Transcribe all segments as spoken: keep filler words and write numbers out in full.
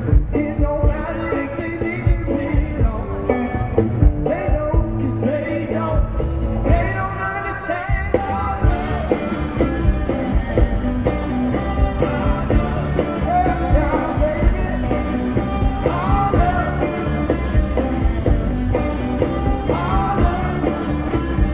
It don't matter if they think you belong. They don't, 'cause they don't. They don't understand our love. Yeah, now, baby, our love, our love.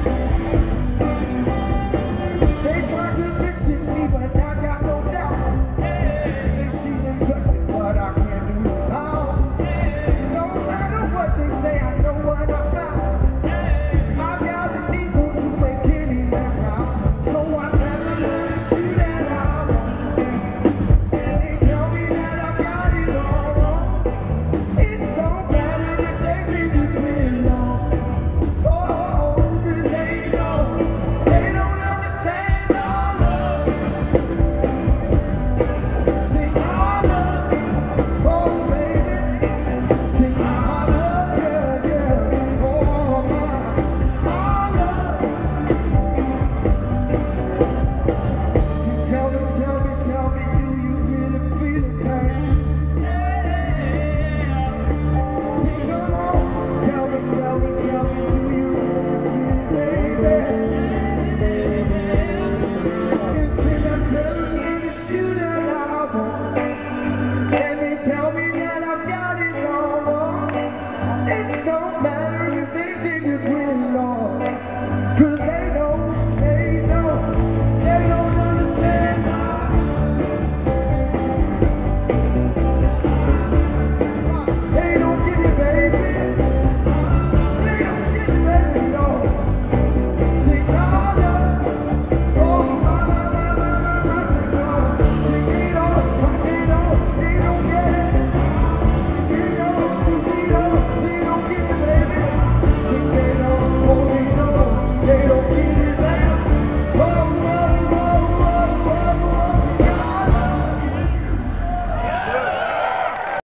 They try convincing me, but I got no doubt. Say she's infected, but I can't do it now. No matter what they say, I know what I found. I got an ego to make any man proud. So I tell them that it's you that I want. And they tell me that I got it all wrong. It don't matter if they think you belong. Oh, 'cause they don't. They don't understand our love. Sing our love, oh baby. Sing our love, yeah, yeah. Oh my, our love. See, tell me, tell me, tell me, do you really feel it, baby? See, come on, tell me, tell me, tell me, do you really feel it, baby? And sing, I'm telling you, it's you that I want. And they tell me that I've got it